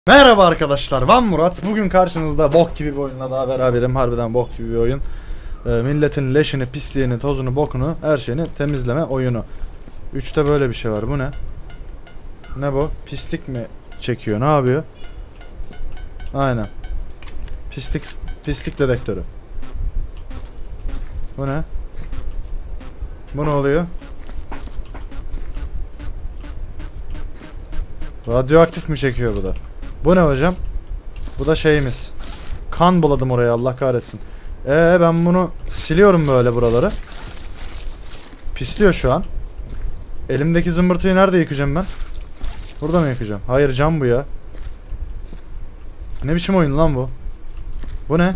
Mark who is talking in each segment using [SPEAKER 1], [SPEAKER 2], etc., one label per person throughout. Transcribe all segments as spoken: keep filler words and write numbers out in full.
[SPEAKER 1] Merhaba arkadaşlar, ben Murat. Bugün karşınızda bok gibi bir oyunla daha beraberim. Harbiden bok gibi bir oyun. Ee, milletin leşini, pisliğini, tozunu, bokunu, her şeyini temizleme oyunu. Üçte böyle bir şey var. Bu ne? Ne bu? Pislik mi çekiyor? Ne yapıyor? Aynen. Pislik, pislik dedektörü. Bu ne? Bu ne oluyor? Radyoaktif mi çekiyor bu da? Bu ne hocam? Bu da şeyimiz. Kan buladım oraya, Allah kahretsin. Ee ben bunu siliyorum böyle buraları. Pisliyor şu an. Elimdeki zımbırtıyı nerede yıkayacağım ben? Burada mı yıkayacağım? Hayır, cam bu ya. Ne biçim oyun lan bu? Bu ne?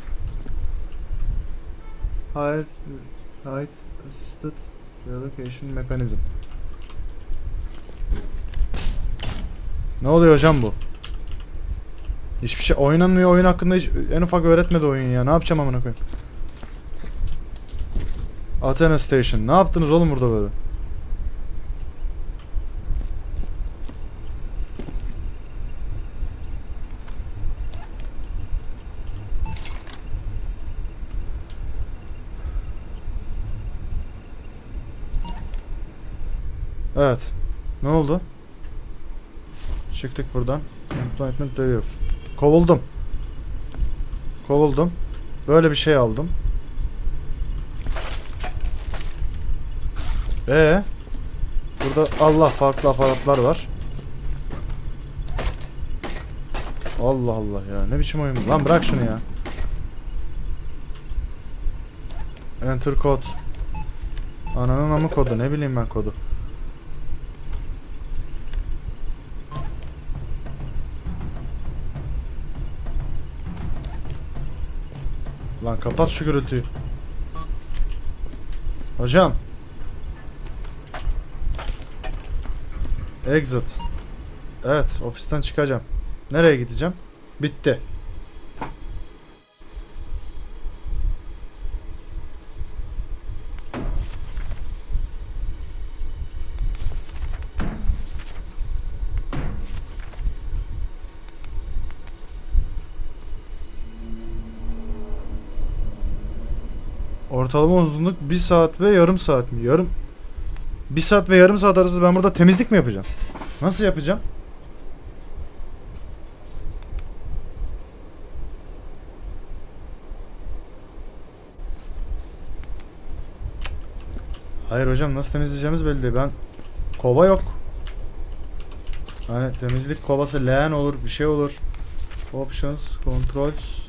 [SPEAKER 1] Hayır. Height Assisted Relocation Mechanism. Ne oluyor hocam bu? Hiçbir şey oynanmıyor, oyun hakkında hiç en ufak öğretmedi oyun ya. Ne yapacağım amına koyayım? Athena Station. Ne yaptınız oğlum burada böyle? Evet. Ne oldu? Çıktık buradan. Employment Review. Kovuldum. Kovuldum. Böyle bir şey aldım. Ee, burada Allah farklı aparatlar var. Allah Allah ya. Ne biçim oyun bu? Lan bırak şunu ya. Enter code. Ananın amı kodu. Ne bileyim ben kodu. Lan kapat şu gürültüyü. Hocam. Exit. Evet, ofisten çıkacağım. Nereye gideceğim? Bitti. Ortalama uzunluk bir saat ve yarım saat mi? Yarım... Bir saat ve yarım saat arası ben burada temizlik mi yapacağım? Nasıl yapacağım? Hayır hocam, nasıl temizleyeceğimiz belli değil. Ben... Kova yok. Hani temizlik kovası leğen olur, bir şey olur. Options, controls.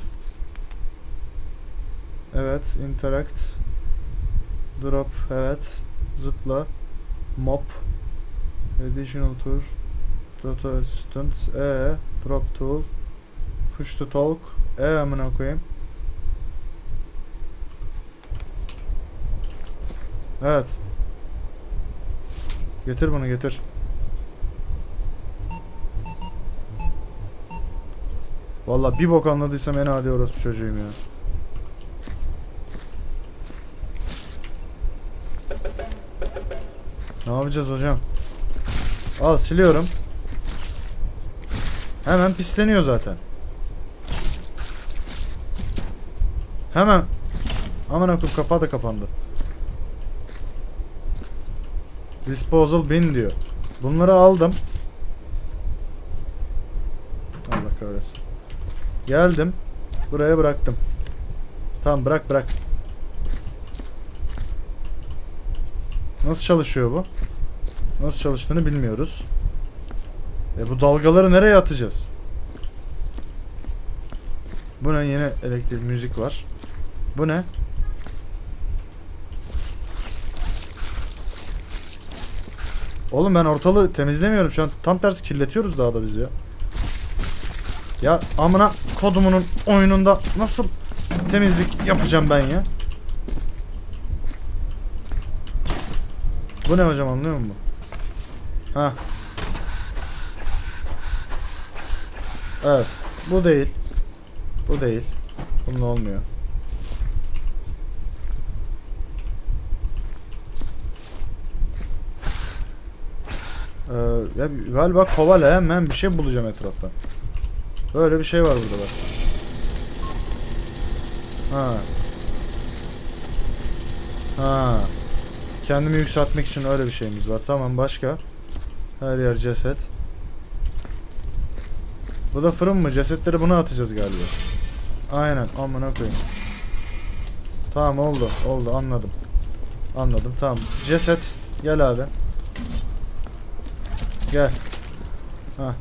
[SPEAKER 1] Evet, interact. Drop, evet. Zıpla. Mop. Additional tool. Data assistant. E. Drop tool. Push to talk. E amına koyayım. Evet. Getir bunu, getir. Vallahi bir bok anladıysam en adi orospu çocuğuyum ya. Ne yapacağız hocam? Al, siliyorum. Hemen pisleniyor zaten. Hemen. Aman akım, kapağı da kapandı. Disposal bin diyor. Bunları aldım. Allah kahretsin. Geldim. Buraya bıraktım. Tamam, bırak bırak. Nasıl çalışıyor bu? Nasıl çalıştığını bilmiyoruz. E bu dalgaları nereye atacağız? Bu ne? Yine elektrik, müzik var. Bu ne? Oğlum ben ortalığı temizlemiyorum şu an. Tam tersi kirletiyoruz daha da biz ya. Ya amına kodumunun oyununda nasıl temizlik yapacağım ben ya? Bu ne hocam, anlıyor musun? Ha. Evet. Bu değil. Bu değil. Bunun olmuyor. Ee, ya galiba kovala hemen bir şey bulacağım etrafta. Böyle bir şey var burada bak. Ha. Ha. Kendimi yükseltmek için öyle bir şeyimiz var. Tamam, başka? Her yer ceset. Bu da fırın mı? Cesetleri buna atacağız galiba. Aynen. Amına koyayım. Tamam, oldu. Oldu, anladım. Anladım, tamam. Ceset. Gel abi. Gel. Hah.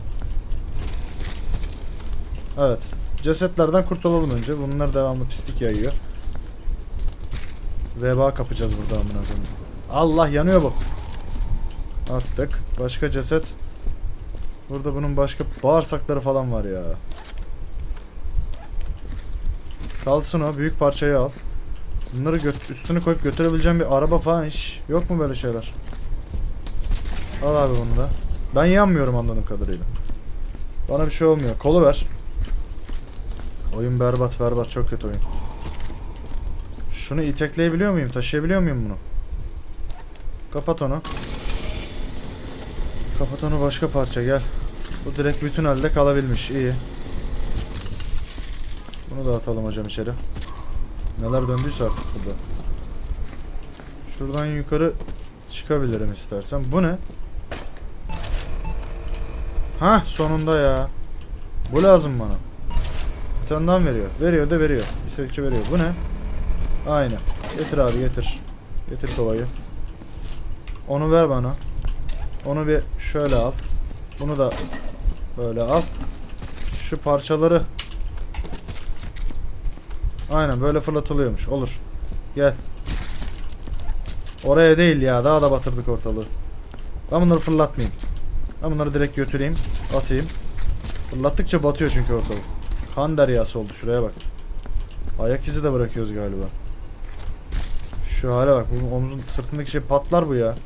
[SPEAKER 1] Evet. Cesetlerden kurtulalım önce. Bunlar devamlı pislik yayıyor. Veba kapacağız burada amına koyayım. Allah, yanıyor bu. Attık. Başka ceset. Burada bunun başka bağırsakları falan var ya. Kalsın o. Büyük parçayı al. Bunları göt üstünü koyup götürebileceğim bir araba falan hiç yok mu böyle şeyler? Al abi bunu da. Ben yanmıyorum anladığım kadarıyla. Bana bir şey olmuyor. Kolu ver. Oyun berbat berbat, çok kötü oyun. Şunu itekleyebiliyor muyum? Taşıyabiliyor muyum bunu? Kapat onu. Kapat onu, başka parça gel. Bu direkt bütün halde kalabilmiş. İyi. Bunu da atalım hocam içeri. Neler döndüyse artık burada. Şuradan yukarı çıkabilirim istersen. Bu ne? Hah, sonunda ya. Bu lazım bana. Bir tane daha veriyor. Veriyor da veriyor. İstedikçe veriyor. Bu ne? Aynen. Getir abi, getir. Getir kovayı. Onu ver bana. Onu bir şöyle al. Bunu da böyle al. Şu parçaları. Aynen böyle fırlatılıyormuş. Olur. Gel. Oraya değil ya. Daha da batırdık ortalığı. Ben bunları fırlatmayayım. Ben bunları direkt götüreyim. Atayım. Fırlattıkça batıyor çünkü ortalık. Kan deryası oldu. Şuraya bak. Ayak izi de bırakıyoruz galiba. Şu hale bak. Bu omuzun sırtındaki şey patlar bu ya.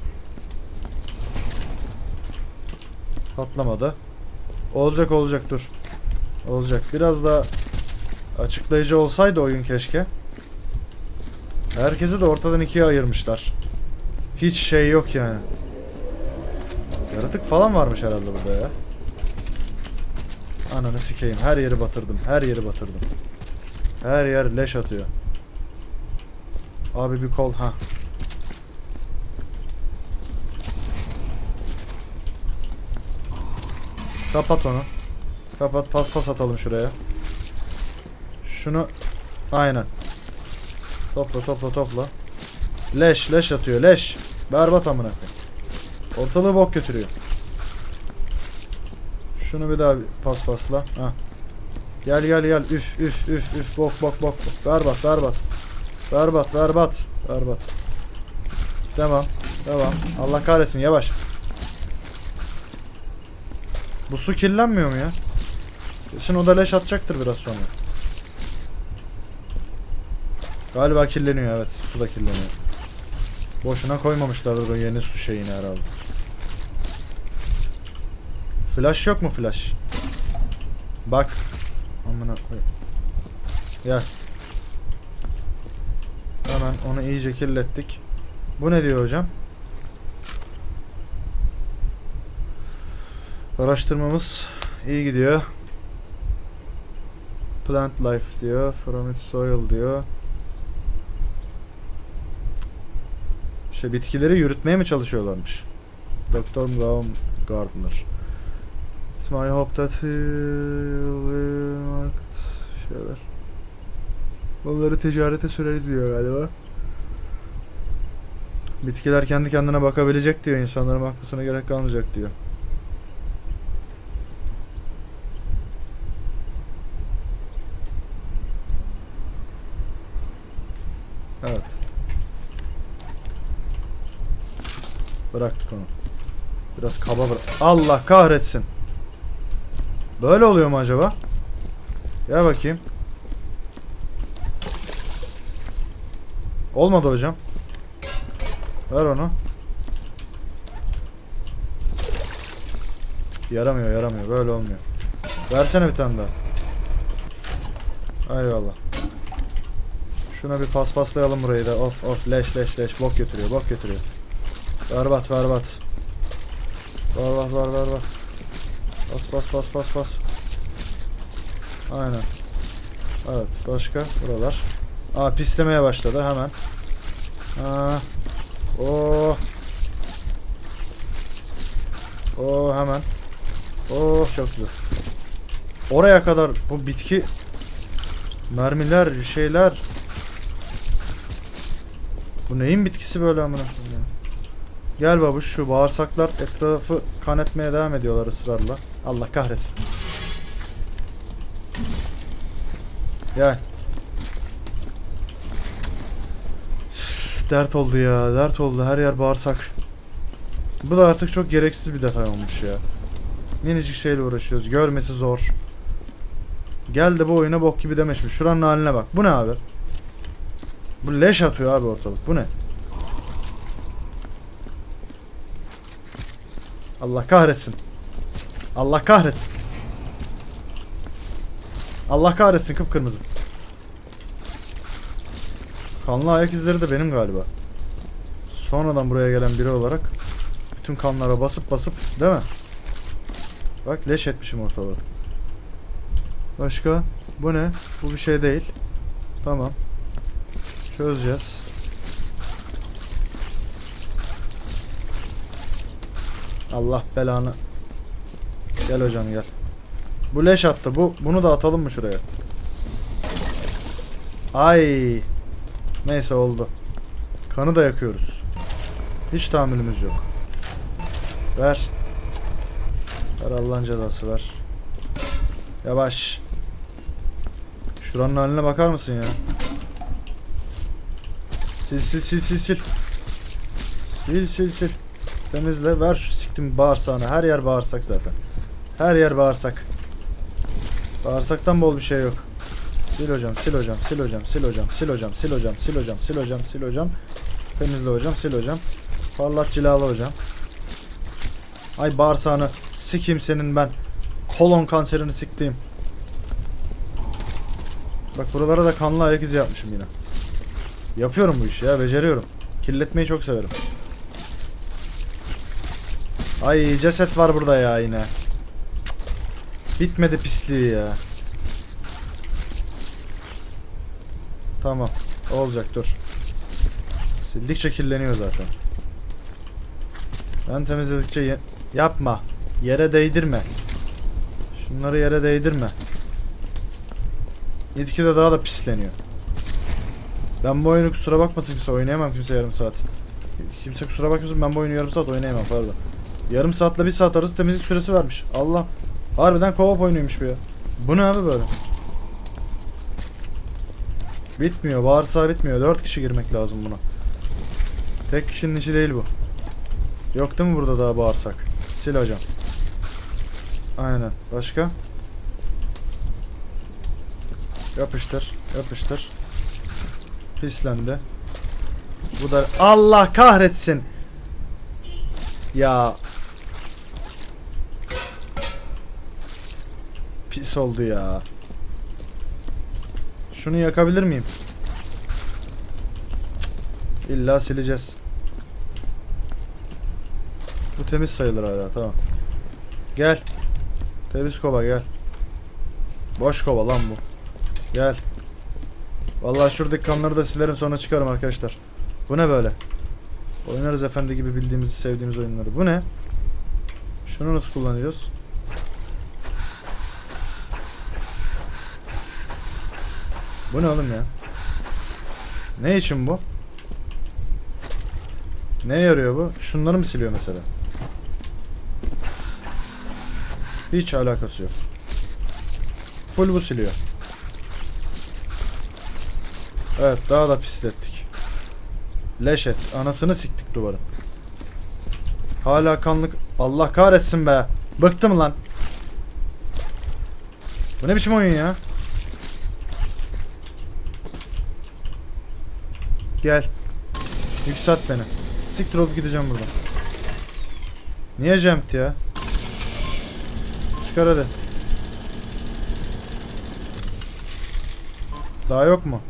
[SPEAKER 1] Patlamadı. Olacak olacak, dur. Olacak. Biraz daha açıklayıcı olsaydı oyun keşke. Herkesi de ortadan ikiye ayırmışlar. Hiç şey yok yani. Yaratık falan varmış herhalde burada ya. Ananı sikeyim. Her yeri batırdım. Her yeri batırdım. Her yer leş atıyor. Abi bir kol. Ha. Kapat onu. Kapat, paspas atalım şuraya. Şunu aynen. Topla topla topla. Leş leş atıyor, leş. Berbat amına koyayım. Ortalığı bok götürüyor. Şunu bir daha paspasla. Ha. Gel gel gel. Üf üf üf üf bok bok bok. Berbat berbat. Berbat berbat. Berbat. Devam. Devam. Allah kahretsin, yavaş. Bu su kirlenmiyor mu ya? Kesin o da leş atacaktır biraz sonra. Galiba kirleniyor, evet. Su da kirleniyor. Boşuna koymamışlardır o yeni su şeyini herhalde. Flash yok mu flash? Bak. Amına koyayım. Gel. Hemen onu iyice kirlettik. Bu ne diyor hocam? Araştırmamız iyi gidiyor. Plant life diyor. From its soil diyor. İşte bitkileri yürütmeye mi çalışıyorlarmış? Doktor Baumgartner. It's my hope that you'll market şeyler. Bunları ticarete süreriz diyor galiba. Bitkiler kendi kendine bakabilecek diyor. İnsanların bakmasına gerek kalmayacak diyor. Evet. Bıraktık onu. Biraz kaba bırak. Allah kahretsin. Böyle oluyor mu acaba? Gel bakayım. Olmadı hocam. Ver onu. Cık, yaramıyor yaramıyor. Böyle olmuyor. Versene bir tane daha. Eyvallah. Şuna bir paspaslayalım burayı da. Of of, leş leş leş. Bok götürüyor bok götürüyor. Berbat berbat. Var var var var var. Bas bas bas bas bas. Aynen. Evet. Başka? Buralar. Aa, pislemeye başladı hemen. Aa. Oh. Oh hemen. Oh çok güzel. Oraya kadar bu bitki mermiler, bir şeyler. Bu neyin bitkisi böyle amına? Gel babuş, şu bağırsaklar etrafı kan etmeye devam ediyorlar ısrarla. Allah kahretsin. Gel. Üf, dert oldu ya, dert oldu, her yer bağırsak. Bu da artık çok gereksiz bir detay olmuş ya. Minicik şeyle uğraşıyoruz, görmesi zor. Gel de bu oyuna bok gibi demeşmiş. Şuranın haline bak. Bu ne abi? Bu leş atıyor abi ortalık. Bu ne? Allah kahretsin. Allah kahretsin. Allah kahretsin, kıpkırmızı. Kanlı ayak izleri de benim galiba. Sonradan buraya gelen biri olarak bütün kanlara basıp basıp, değil mi? Bak leş etmişim ortalığı. Başka? Bu ne? Bu bir şey değil. Tamam. Çözeceğiz. Allah belanı. Gel hocam gel. Bu leş attı. Bu bunu da atalım mı şuraya? Ay. Neyse oldu. Kanı da yakıyoruz. Hiç tahammülümüz yok. Ver. Ver Allah'ın cezası ver. Yavaş. Şuranın haline bakar mısın ya? Sil sil sil sil sil. Sil sil sil. Temizle. Ver şu siktim bağırsağını. Her yer bağırsak zaten. Her yer bağırsak. Bağırsaktan bol bir şey yok. Sil hocam, sil hocam, sil hocam, sil hocam, sil hocam, sil hocam, sil hocam, sil hocam, sil hocam. Temizle hocam, sil hocam. Parlat cilalı hocam. Ay bağırsağını sikeyim senin ben. Kolon kanserini siktiğim. Bak buralara da kanlı ayak izi yapmışım yine. Yapıyorum bu işi ya, beceriyorum. Kirletmeyi çok severim. Ay ceset var burada ya yine. Cık. Bitmedi pisliği ya. Tamam. Olacak dur. Sildikçe kirleniyor zaten. Ben temizledikçe ye yapma. Yere değdirme. Şunları yere değdirme. Gitgide daha da pisleniyor. Ben bu oyunu kusura bakmasın kimse, oynayamam kimse yarım saat. Kimse kusura bakmasın, ben bu oyunu yarım saat oynayamam pardon. Yarım saatle bir saat arası temizlik süresi vermiş. Allah. Harbiden co-op oyunuymuş bu ya. Bu ne abi böyle? Bitmiyor. Bağırsağı bitmiyor. Dört kişi girmek lazım buna. Tek kişinin işi değil bu. Yok değil mi burada daha bağırsak? Sil hocam. Aynen. Başka? Yapıştır. Yapıştır. Pislendi. Bu da Allah kahretsin. Ya. Pis oldu ya. Şunu yakabilir miyim? Cık. İlla sileceğiz. Bu temiz sayılır hala, tamam. Gel. Temiz kova gel. Boş kova lan bu. Gel. Vallahi şuradaki kanları da silerim, sonra çıkarım arkadaşlar. Bu ne böyle? Oynarız efendi gibi bildiğimiz, sevdiğimiz oyunları. Bu ne? Şunu nasıl kullanıyoruz? Bu ne oğlum ya? Ne için bu? Ne yarıyor bu? Şunları mı siliyor mesela? Hiç alakası yok. Full bu siliyor. Evet, daha da pislettik. Leş et. Anasını siktik duvarın. Hala kanlık. Allah kahretsin be. Bıktım lan. Bu ne biçim oyun ya? Gel. Yükselt beni. Siktir olup gideceğim buradan. Niye jump ya? Çıkar hadi. Daha yok mu?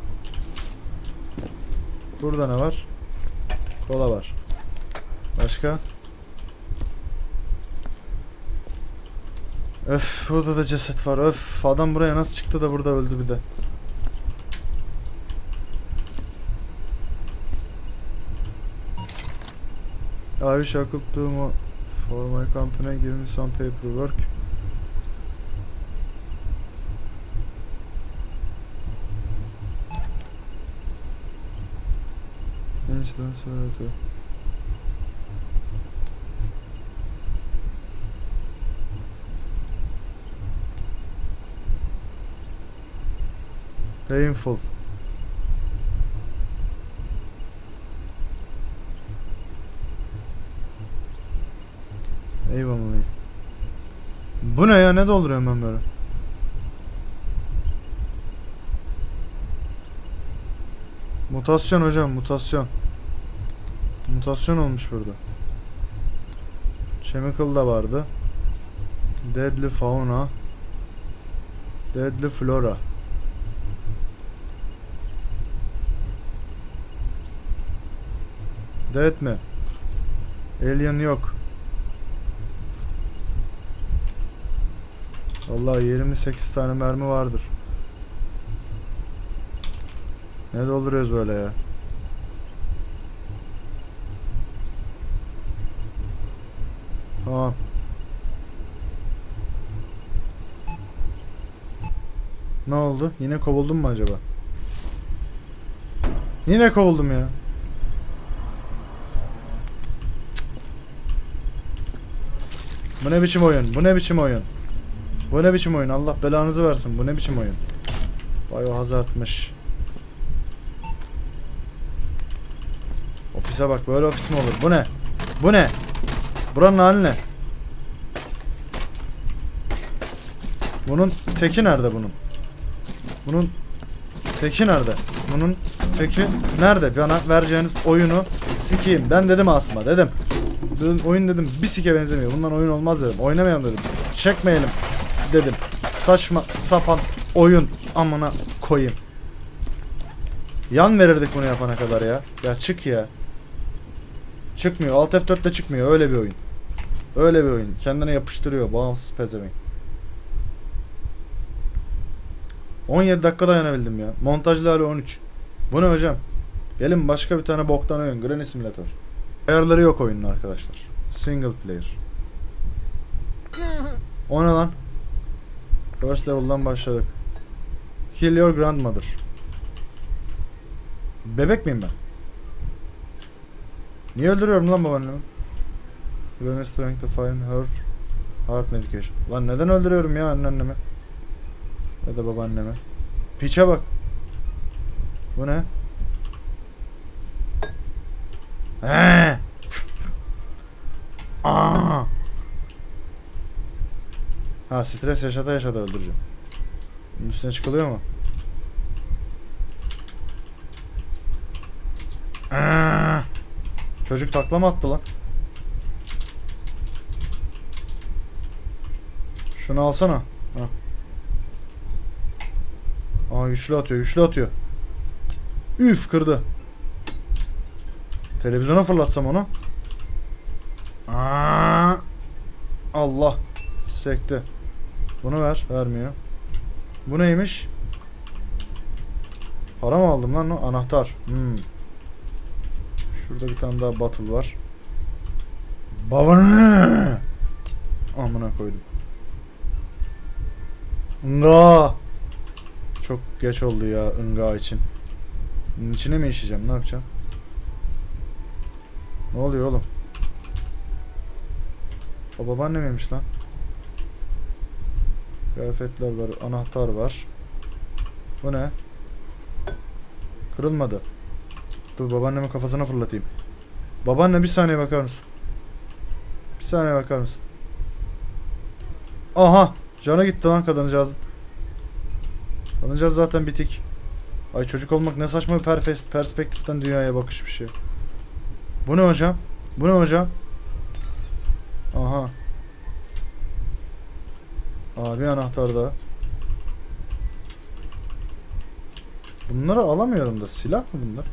[SPEAKER 1] Burada ne var? Kola var. Başka? Öf, burada da ceset var. Öf, adam buraya nasıl çıktı da burada öldü bir de. I wish I could do more for my company. Give me some paperwork. Incident söyledi. Painful. Eyvallah. Bu ne ya? Ne dolduruyorum ben böyle? Mutasyon hocam, mutasyon. Mutasyon olmuş burada. Chemical da vardı. Deadly fauna. Deadly flora. Dead mi? Alien yok. Vallahi yirmi sekiz tane mermi vardır. Ne dolduruyoruz böyle ya? Tamam. Ne oldu? Yine kovuldum mu acaba? Yine kovuldum ya. Bu ne biçim oyun? Bu ne biçim oyun? Bu ne biçim oyun? Allah belanızı versin. Bu ne biçim oyun? Biohazard'mış. Ofise bak. Böyle ofis mi olur? Bu ne? Bu ne? Buranın hali ne? Bunun teki nerede bunun? Bunun teki nerede? Bunun teki nerede? Bana vereceğiniz oyunu sikeyim. Ben dedim Asım'a, dedim. Dedim oyun dedim bir sike benzemiyor. Bundan oyun olmaz dedim. Oynamayalım dedim. Çekmeyelim dedim. Saçma sapan oyun amına koyayım. Yan verirdik bunu yapana kadar ya. Ya çık ya. Çıkmıyor. Alt F dört'te çıkmıyor. Öyle bir oyun. Öyle bir oyun. Kendine yapıştırıyor. Bağımsız pezevenk. on yedi dakika dayanabildim ya. Montajlı hali on üç. Bu ne hocam? Gelin başka bir tane boktan oyun. Granny Simulator. Ayarları yok oyunun arkadaşlar. Single player. O ne lan? First level'dan başladık. Kill your grandmother. Bebek miyim ben? Niye öldürüyorum lan babaannemi? You are trying to find her heart medication. Lan neden öldürüyorum ya anneannemi? Ya da babaannemi. Piçe bak. Bu ne? He. Aa. Ha, stres yaşata yaşata öldüreceğim. Bunun üstüne çıkılıyor mu? Aa. Çocuk takla mı attı lan? Şunu alsana. Ha. Aa, güçlü atıyor, güçlü atıyor. Üf, kırdı. Televizyona fırlatsam onu. Aa, Allah. Sekti. Bunu ver. Vermiyor. Bu neymiş? Para mı aldım lan o? Anahtar. Hmm. Şurada bir tane daha battle var. Babanı. Amına koydum. Nga. Çok geç oldu ya ınga için. Bunun içine mi işeyeceğim? Ne yapacağım? Ne oluyor oğlum? O babaanne miymiş lan? Kıyafetler var, anahtar var. Bu ne? Kırılmadı. Dur babaannemin kafasına fırlatayım. Babaanne bir saniye bakar mısın? Bir saniye bakar mısın? Aha! Canı gitti lan kadıncağızın. Kadıncağız zaten bitik. Ay çocuk olmak ne saçma bir perspektiften dünyaya bakış bir şey. Bu ne hocam? Bu ne hocam? Aha. Aa, bir anahtar daha. Bunları alamıyorum da. Silah mı bunlar?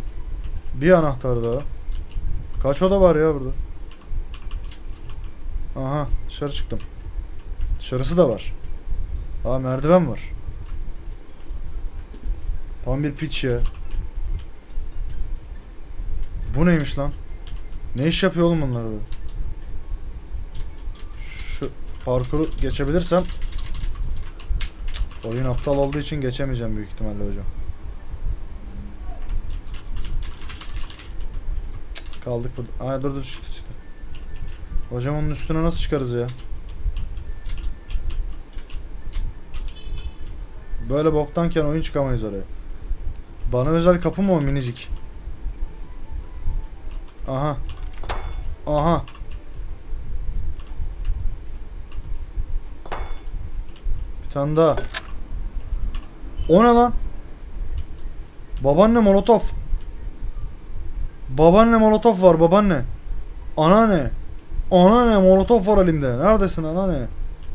[SPEAKER 1] Bir anahtar daha. Kaç oda var ya burada? Aha dışarı çıktım. Dışarısı da var. Aa merdiven var. Tam bir piç ya. Bu neymiş lan? Ne iş yapıyor oğlum bunlar böyle? Şu parkuru geçebilirsem. Oyun aptal olduğu için geçemeyeceğim büyük ihtimalle hocam. Kaldık burada. Aa dur dur çıktı çıktı. Hocam onun üstüne nasıl çıkarız ya? Böyle boktanken oyun çıkamayız oraya. Bana özel kapı mı o minicik? Aha. Aha. Bir tane daha. O ne lan? Babaanne molotof. Babaanne molotof var babaanne. Anneanne. Anneanne molotof var elimde. Neredesin anneanne?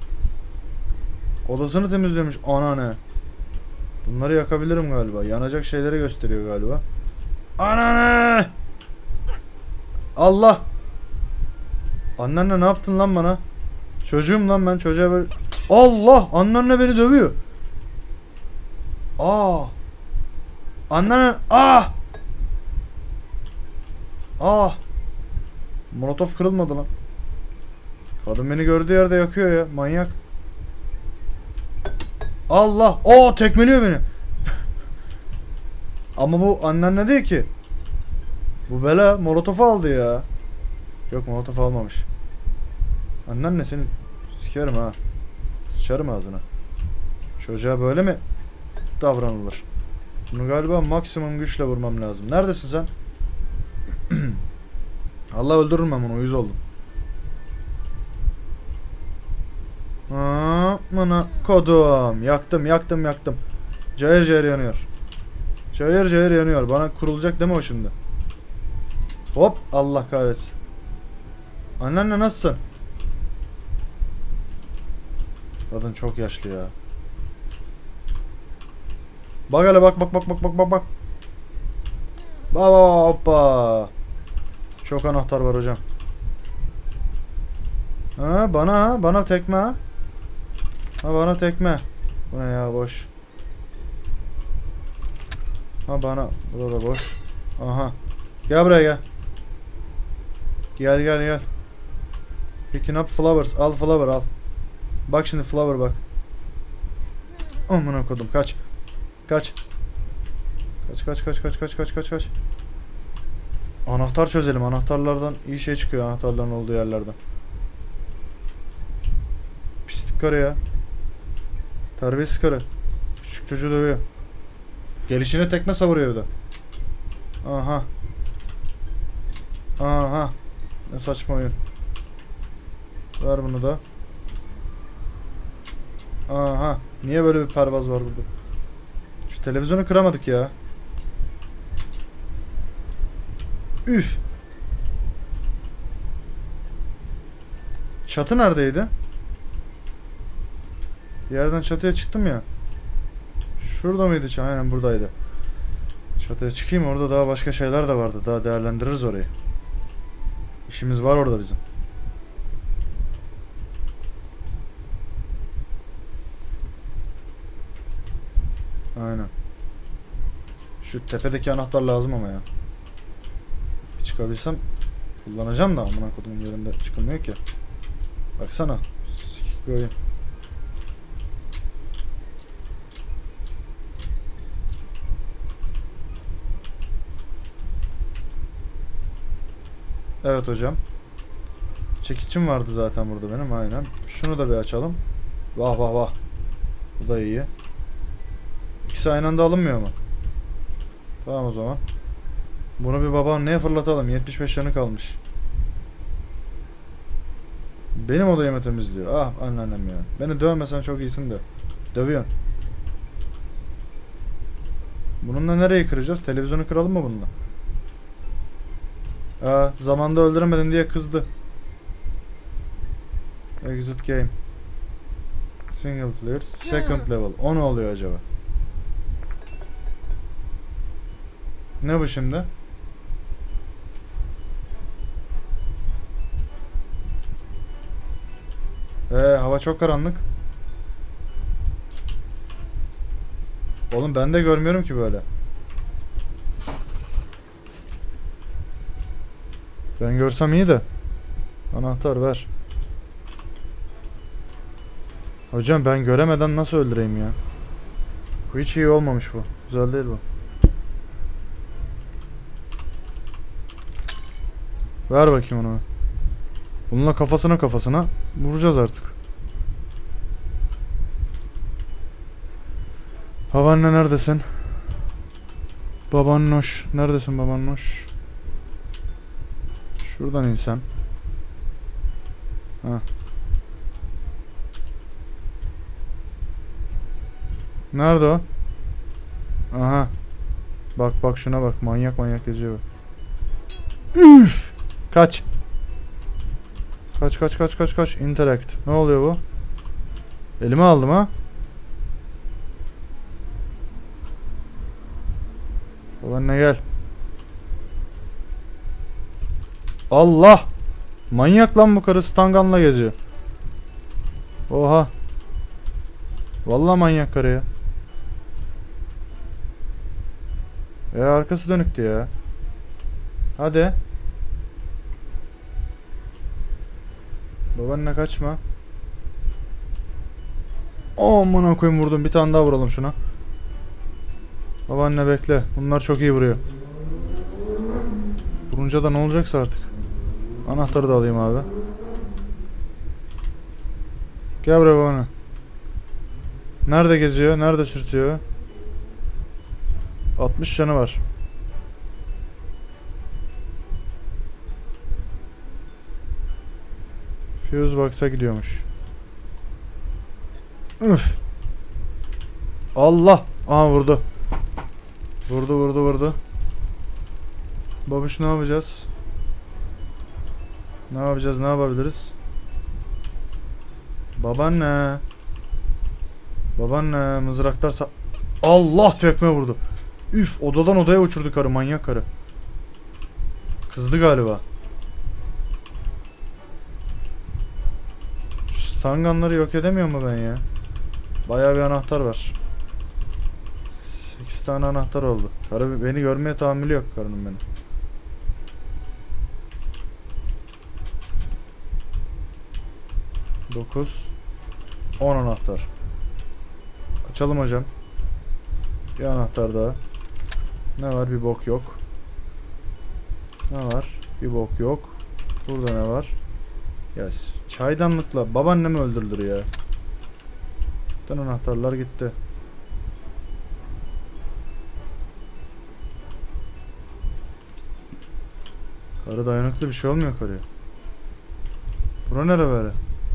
[SPEAKER 1] Odasını temizliyormuş anneanne. Bunları yakabilirim galiba. Yanacak şeyleri gösteriyor galiba. Anneanne. Allah. Anneanne ne yaptın lan bana? Çocuğum lan ben çocuğa böyle... Allah! Anneanne beni dövüyor. Aa. Anneanne... Ah! Ah! Molotof kırılmadı lan. Kadın beni gördüğü yerde yakıyor ya. Manyak. Allah! Aa tekmeliyor beni. Ama bu anneanne değil ki. Bu bela molotofu aldı ya. Yok molotof almamış. Anneanne seni sikerim ha. Sıçarım ağzına. Çocuğa böyle mi davranılır? Bunu galiba maksimum güçle vurmam lazım. Neredesin sen? Allah öldürürüm ben bunu. Uyuz oldum. Amına kodum. Yaktım yaktım yaktım. Cayır cayır yanıyor. Cayır cayır yanıyor. Bana kurulacak değil mi o şimdi? Hop Allah kahretsin. Annenle nasılsın? Kadın çok yaşlı ya. Bak hele bak bak bak bak bak bak bak. Baba hoppa. Çok anahtar var hocam. Ha bana ha bana tekme ha. Ha bana tekme. Bu ne ya boş. Ha bana burada da boş. Aha. Gel buraya gel. Gel gel gel. Picking up flowers. Al flower al. Bak şimdi flower bak. Amına kodum kaç. Kaç. Kaç kaç kaç kaç kaç kaç kaç kaç. Anahtar çözelim. Anahtarlardan iyi şey çıkıyor anahtarların olduğu yerlerden. Pislik karı ya. Terbiyesiz karı. Küçük çocuğu dövüyor. Gelişine tekme savuruyor bir de. Aha. Aha. Ne saçma oyun. Ver bunu da. Aha. Niye böyle bir pervaz var burada? Şu televizyonu kıramadık ya. Üf. Çatı neredeydi? Bir yerden çatıya çıktım ya. Şurada mıydı? Aynen buradaydı. Çatıya çıkayım, orada daha başka şeyler de vardı. Daha değerlendiririz orayı. İşimiz var orada bizim. Aynen. Şu tepedeki anahtar lazım ama ya. Bir çıkabilsem kullanacağım da amına kodumun yerinde çıkılmıyor ki. Baksana. Sikik bir oyun. Evet hocam. Çekiçim vardı zaten burada benim aynen. Şunu da bir açalım. Vah vah vah. Bu da iyi. İkisi aynı anda alınmıyor mu? Tamam o zaman. Bunu bir babaanneye fırlatalım. yetmiş beş yanı kalmış. Benim odayımı temizliyor. Ah anneannem ya. Beni dövmesen çok iyisin de. Dövüyorsun. Bununla nereyi kıracağız? Televizyonu kıralım mı bununla? Aa, zamanda öldüremedin diye kızdı. Exit game. Single player. Second level. O ne oluyor acaba? Ne bu şimdi? Ee, hava çok karanlık. Oğlum ben de görmüyorum ki böyle. Ben görsem iyi de. Anahtar ver. Hocam ben göremeden nasıl öldüreyim ya? Bu hiç iyi olmamış bu. Güzel değil bu. Ver bakayım onu. Bununla kafasına kafasına vuracağız artık. Babaanne neredesin? Babaannoş. Neredesin babaannoş? Şuradan insan. Ha. Nerede o? Aha. Bak bak şuna bak. Manyak manyak geziyor. Üf! Kaç. Kaç kaç kaç kaç kaç. Interact. Ne oluyor bu? Elime aldım ha. Babaanne gel. Allah! Manyak lan bu karı, stanganla geziyor. Oha. Vallahi manyak karı ya. E arkası dönüktü ya. Hadi. Babaanne kaçma. Aman koyayım, vurdum. Bir tane daha vuralım şuna. Babaanne bekle. Bunlar çok iyi vuruyor. Vurunca da ne olacaksa artık. Anahtarı da alayım abi. Gel buraya babaanne. Nerede geziyor? Nerede sürtüyor? altmış canı var. Fuse box'a gidiyormuş. Üf. Allah. Aha vurdu. Vurdu vurdu vurdu. Babuş ne yapacağız? Ne yapacağız? Ne yapabiliriz? Babaanne. Babaanne mızraklar sa... Allah, tekme vurdu. Üf, odadan odaya uçurdu karı, manyak karı. Kızdı galiba. Stanganları yok edemiyor mu ben ya? Bayağı bir anahtar var. sekiz tane anahtar oldu. Karı beni görmeye tahammülü yok karının benim. dokuz on anahtar. Açalım hocam. Bir anahtar daha. Ne var? Bir bok yok. Ne var? Bir bok yok. Burada ne var? Ya çaydanlıkla babaannemi öldürdür ya. Bütün anahtarlar gitti. Karı dayanıklı, bir şey olmuyor karıya. Bura nere böyle?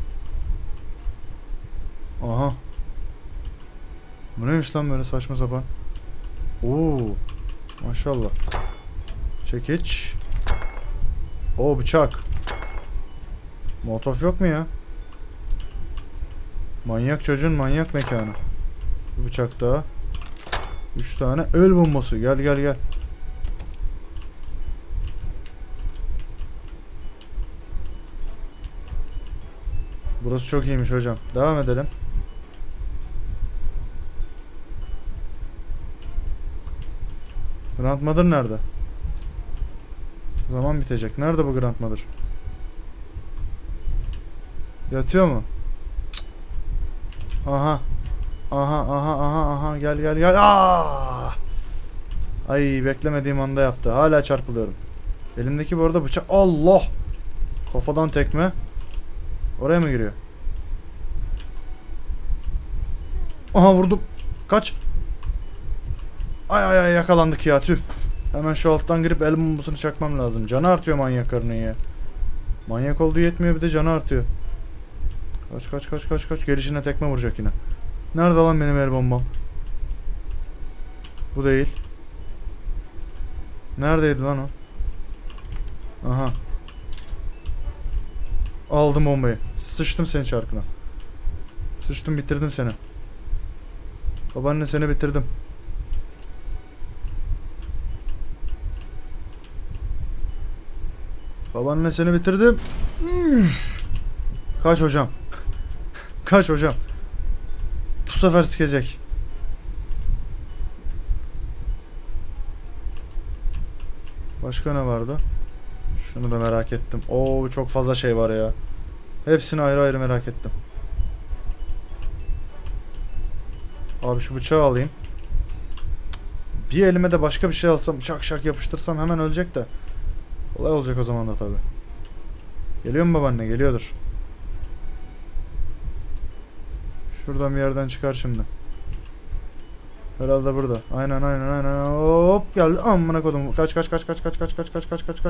[SPEAKER 1] Aha. Bu neymiş lan böyle saçma sapan? Oo. Maşallah. Çekiç. Oo, bıçak. Molotof yok mu ya? Manyak çocuğun manyak mekanı. Bir bıçak daha. Üç tane el bombası. Gel gel gel. Burası çok iyiymiş hocam. Devam edelim. Grandmother nerede? Zaman bitecek. Nerede bu Grandmother? Yatıyor mu? Cık. Aha. Aha aha aha aha. Gel gel gel. Aa! Ay, beklemediğim anda yaptı. Hala çarpılıyorum. Elimdeki bu arada bıçak. Allah! Kafadan tekme. Oraya mı giriyor? Aha, vurdum. Kaç. Ay ay ay, yakalandık ya, tüh. Hemen şu alttan girip el bombasını çakmam lazım. Canı artıyor manyak karının ya. Manyak olduğu yetmiyor, bir de canı artıyor. Kaç kaç kaç kaç kaç. Gelişine tekme vuracak yine. Nerede lan benim el bombam? Bu değil. Neredeydi lan o? Aha. Aldım bombayı. Sıçtım senin çarkına. Sıçtım, bitirdim seni. Babaanne, seni bitirdim. Babaanne, seni bitirdim. Üf. Kaç hocam. Kaç hocam. Bu sefer sikecek. Başka ne vardı? Şunu da merak ettim. Oo çok fazla şey var ya. Hepsini ayrı ayrı merak ettim. Abi şu bıçağı alayım. Bir elime de başka bir şey alsam, şak şak yapıştırsam hemen ölecek de. Olay olacak o zaman da tabi. Geliyor mu babaanne? Geliyordur. Şuradan bir yerden çıkar şimdi. Herhalde burada. Aynen aynen aynen. Hop geldi. Amına kodum. Kaç kaç kaç kaç kaç kaç kaç kaç kaç kaç kaç.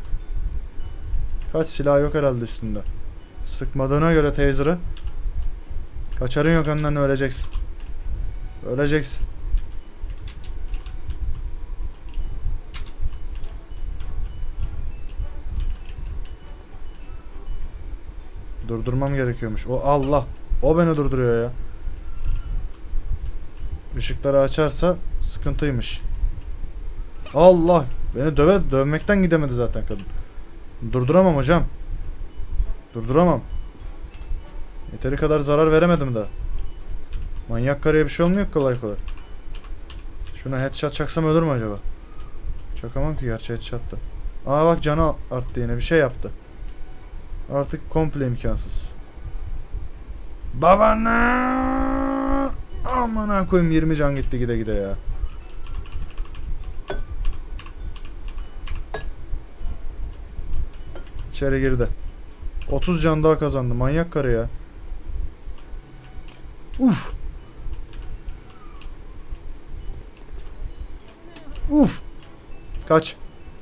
[SPEAKER 1] Kaç, silah yok herhalde üstünde. Sıkmadığına göre taser'ı. Kaçarın yok, önden öleceksin. Öleceksin. Durdurmam gerekiyormuş. O Allah. O beni durduruyor ya. Işıkları açarsa sıkıntıymış. Allah. Beni döve dövmekten gidemedi zaten kadın. Durduramam hocam. Durduramam. Yeteri kadar zarar veremedim daha. Manyak karıya bir şey olmuyor kolay kolay. Şuna headshot çaksam ölür mü acaba? Çakamam ki gerçi headshot'ta. Aa bak canı arttı, yine bir şey yaptı. Artık komple imkansız. Babaanne! Aman koyayım, yirmi can gitti gide gide ya. İçeri girdi. otuz can daha kazandı. Manyak karı ya. Uf. Uf. Kaç.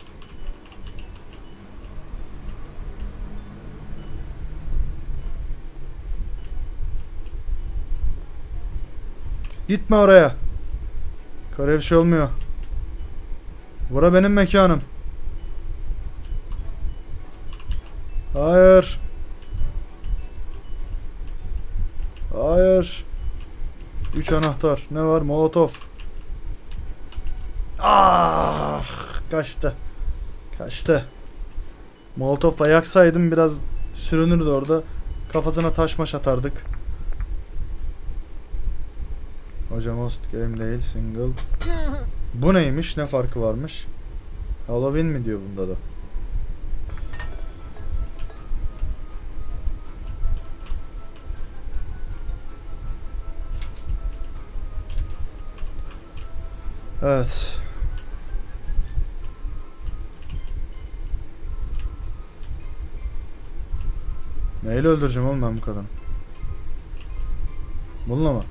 [SPEAKER 1] Gitme oraya. Karıya bir şey olmuyor. Bura benim mekanım. Hayır. Hayır. Üç anahtar. Ne var? Molotof. Ah, kaçtı. Kaçtı. Molotofla yaksaydım biraz sürünürdü orada. Kafasına taş maş atardık. Hocam host game değil, single. Bu neymiş? Ne farkı varmış? Halloween mi diyor bunda da? Evet. Neyle öldüreceğim oğlum ben bu kadını? Bununla mı?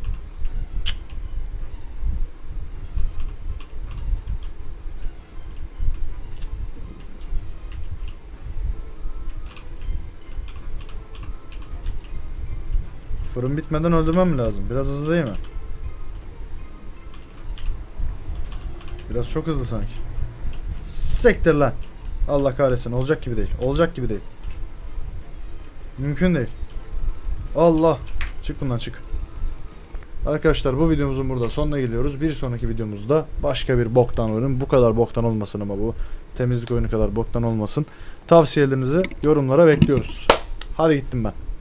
[SPEAKER 1] Fırın bitmeden öldürmem lazım. Biraz hızlı değil mi? Biraz çok hızlı sanki. Sektir lan. Allah kahretsin. Olacak gibi değil. Olacak gibi değil. Mümkün değil. Allah. Çık bundan çık. Arkadaşlar bu videomuzun burada sonuna geliyoruz. Bir sonraki videomuzda başka bir boktan oyun. Bu kadar boktan olmasın ama bu. Temizlik oyunu kadar boktan olmasın. Tavsiyelerinizi yorumlara bekliyoruz. Hadi gittim ben.